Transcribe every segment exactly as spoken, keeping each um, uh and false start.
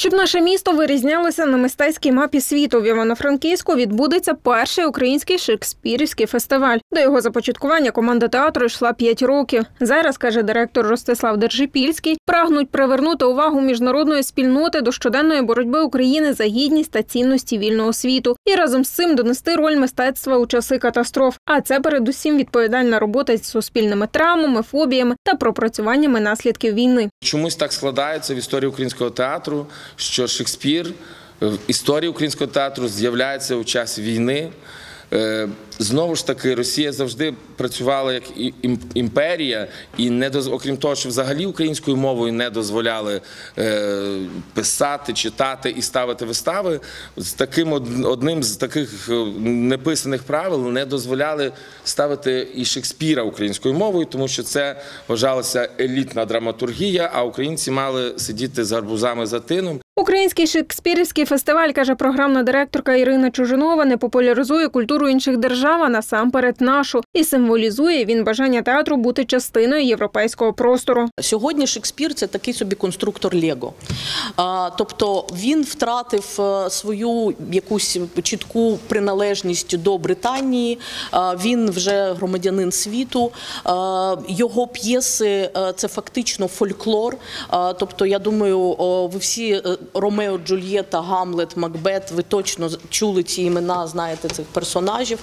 Щоб наше місто вирізнялося на мистецькій мапі світу, в Івано-Франківську відбудеться перший український шекспірівський фестиваль. До його започаткування команда театру йшла п'ять років. Зараз, каже директор Ростислав Держипільський, прагнуть привернути увагу міжнародної спільноти до щоденної боротьби України за гідність та цінності вільного світу. І разом з цим донести роль мистецтва у часи катастроф. А це передусім відповідальна робота з суспільними травмами, фобіями та пропрацюваннями наслідків війни. Чомусь так складається в історії українського театру, що Шекспір в історії українського театру з'являється у час війни. Знову ж таки, Росія завжди працювала як імперія, і не доз... окрім того, що взагалі українською мовою не дозволяли е... писати, читати і ставити вистави, з таким одним з таких неписаних правил не дозволяли ставити і Шекспіра українською мовою, тому що це вважалася елітна драматургія, а українці мали сидіти з гарбузами за тином. Український шекспірівський фестиваль, каже програмна директорка Ірина Чужинова, не популяризує культуру інших держав, а насамперед нашу. І символізує він бажання театру бути частиною європейського простору. Сьогодні Шекспір – це такий собі конструктор Лего. Тобто він втратив свою якусь чітку приналежність до Британії, він вже громадянин світу, його п'єси – це фактично фольклор. Тобто, я думаю, ви всі Ромео, Джульєта, Гамлет, Макбет, ви точно чули ці імена, знаєте цих персонажів.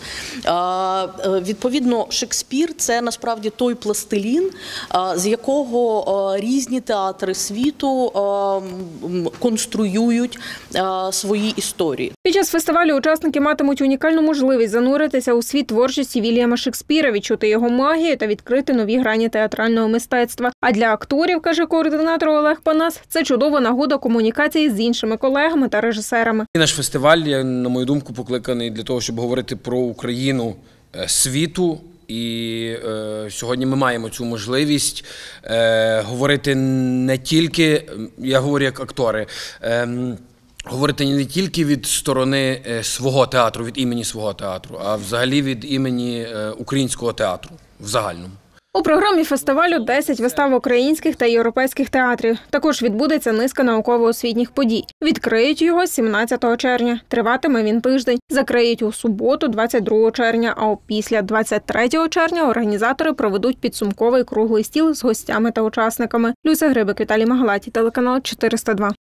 Відповідно, Шекспір – це насправді той пластилін, з якого різні театри світу конструюють свої історії. Під час фестивалю учасники матимуть унікальну можливість зануритися у світ творчості Вільяма Шекспіра, відчути його магію та відкрити нові грані театрального мистецтва. А для акторів, каже координатор Олег Панас, це чудова нагода комунікації з іншими колегами та режисерами. Наш фестиваль, на мою думку, покликаний для того, щоб говорити про Україну світу. І е, сьогодні ми маємо цю можливість е, говорити не тільки, я говорю як актори, е, говорити не тільки від сторони свого театру, від імені свого театру, а взагалі від імені українського театру в загальному. У програмі фестивалю десять вистав українських та європейських театрів. Також відбудеться низка науково-освітніх подій. Відкриють його сімнадцятого червня. Триватиме він тиждень. Закриють у суботу, двадцять другого червня, а опісля двадцять третього червня організатори проведуть підсумковий круглий стіл з гостями та учасниками. Люся Грибик, Віталій Магалаті, телеканал чотириста два.